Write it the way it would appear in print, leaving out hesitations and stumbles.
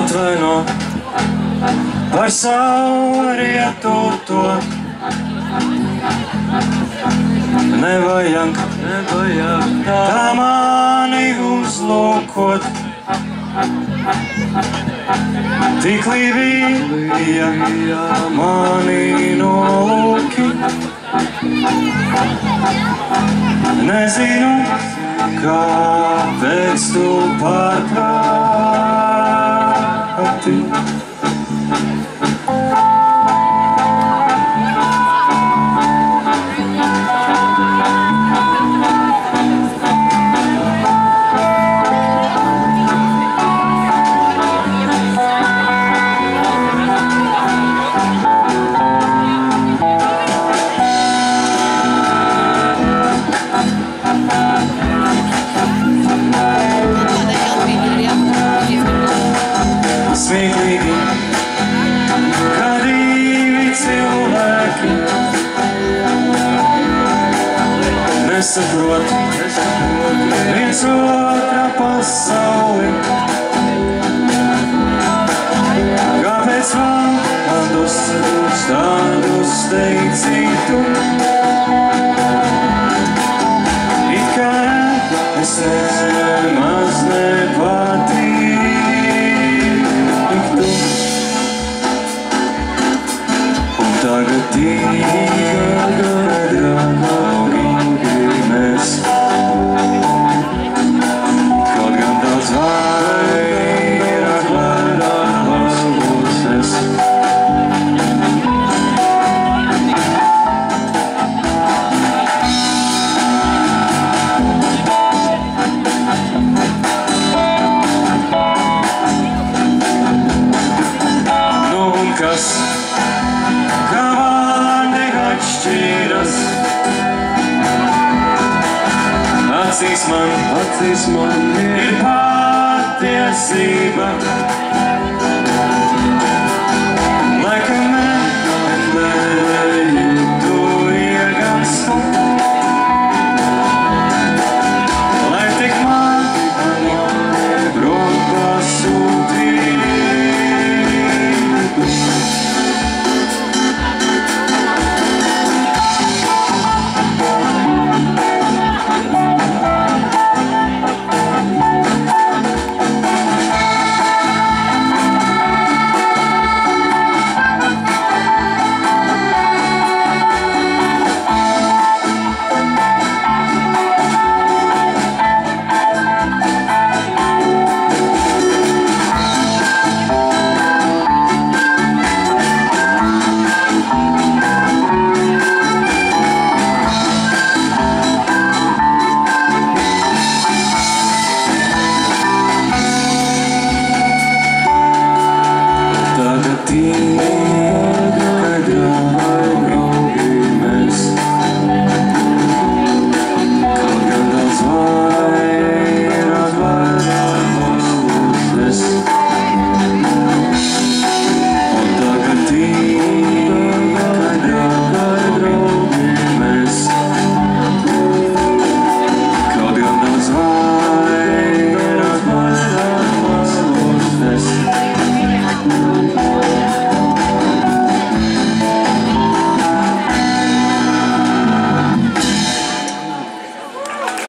Atvaino par saurietu to. Nevajag tā mani uzlūkot. Tik līvīja mani nolūki. Nezinu, kāpēc tu pārprati. Smieklīgi, kā divi cilvēki nesaprot viens otra pasauli. Kāpēc vārdus tādus teicītu? It kā es nemaz nepatīk. Tagad tikai draugi mēs, kaut gan daudz vairāk vēlos es. Nu un kas? Kā vārdi atšķiras, acīs man ir patiesība.